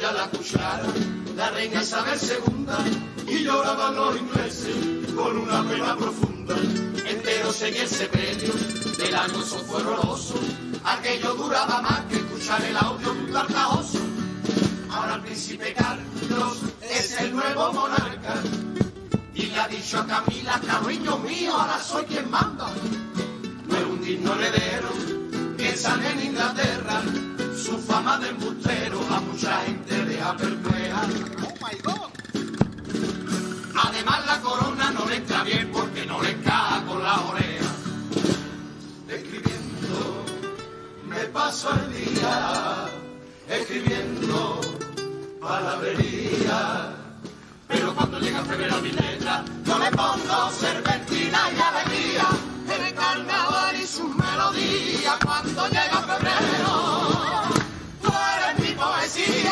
ya la cuchara, la reina Isabel II, y lloraban los ingleses con una pena profunda. Enteros en el sepelio, del año eso fue horroroso, aquello duraba más que escuchar el audio de un cartajoso. Ahora el príncipe Carlos es el nuevo monarca, y le ha dicho a Camila, cariño mío, ahora soy quien manda. No es un digno heredero, piensan en Inglaterra, su fama de embustero a mucha gente deja perpleja. Oh my God. Además la corona no le entra bien porque no le encaja con la oreja. Escribiendo me paso el día, escribiendo palabrería, pero cuando llega febrero a mi letra yo le pongo serpentina y alegría. El carnaval y sus melodías, cuando llega febrero tú eres mi poesía.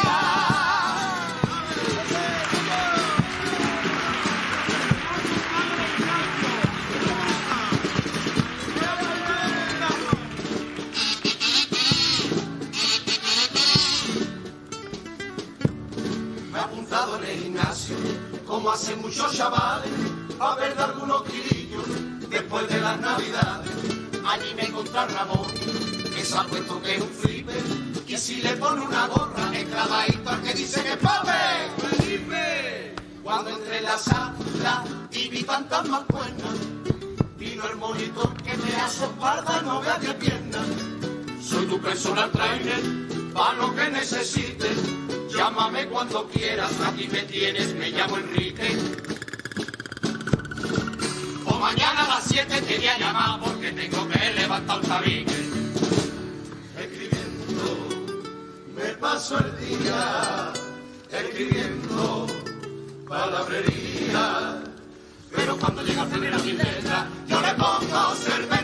Me he apuntado en el gimnasio, como hacen muchos chavales, a ver de algunos kilillos después de las navidades. Allí me encontré Ramón, que se ha puesto que es un flipper, y si le pone una gorra es clavadito al que dice que pape, Felipe. Cuando entré en la sala y vi tantas más cuernas, vino el monitor que me hace espalda, no vea qué pierna. Soy tu personal trainer, pa' lo que necesites, llámame cuando quieras, aquí me tienes, me llamo Enrique. O mañana a las 7 te voy a llamar porque tengo que levantar un tabique. Escribiendo me paso el día, escribiendo palabrería, pero cuando llega febrero a mi letra yo le pongo cerveza.